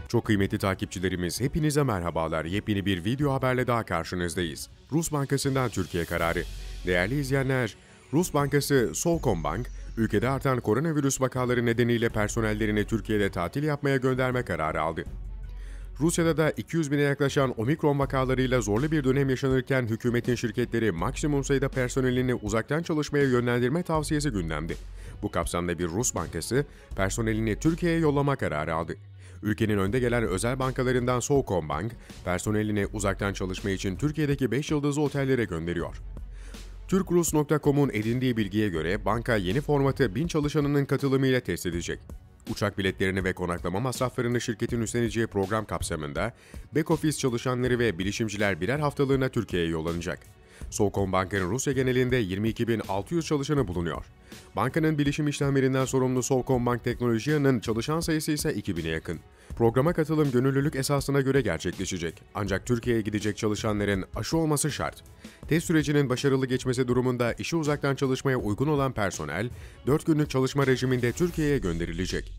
Çok kıymetli takipçilerimiz, hepinize merhabalar. Yepyeni bir video haberle daha karşınızdayız. Rus Bankası'ndan Türkiye kararı. Değerli izleyenler, Rus Bankası Sovcombank, ülkede artan koronavirüs vakaları nedeniyle personellerini Türkiye'de tatil yapmaya gönderme kararı aldı. Rusya'da da 200 bine yaklaşan omikron vakalarıyla zorlu bir dönem yaşanırken hükümetin şirketleri maksimum sayıda personelini uzaktan çalışmaya yönlendirme tavsiyesi gündemde. Bu kapsamda bir Rus bankası personelini Türkiye'ye yollama kararı aldı. Ülkenin önde gelen özel bankalarından Sovcombank, personelini uzaktan çalışma için Türkiye'deki 5 yıldızlı otellere gönderiyor. Türkrus.com'un edindiği bilgiye göre banka yeni formatı 1000 çalışanının katılımıyla test edecek. Uçak biletlerini ve konaklama masraflarını şirketin üstleneceği program kapsamında back office çalışanları ve bilişimciler birer haftalığına Türkiye'ye yollanacak. Sovcombank'ın Rusya genelinde 22.600 çalışanı bulunuyor. Bankanın bilişim işlemlerinden sorumlu Sovcombank Teknolojia'nın çalışan sayısı ise 2000'e yakın. Programa katılım gönüllülük esasına göre gerçekleşecek. Ancak Türkiye'ye gidecek çalışanların aşı olması şart. Test sürecinin başarılı geçmesi durumunda işi uzaktan çalışmaya uygun olan personel, 4 günlük çalışma rejiminde Türkiye'ye gönderilecek.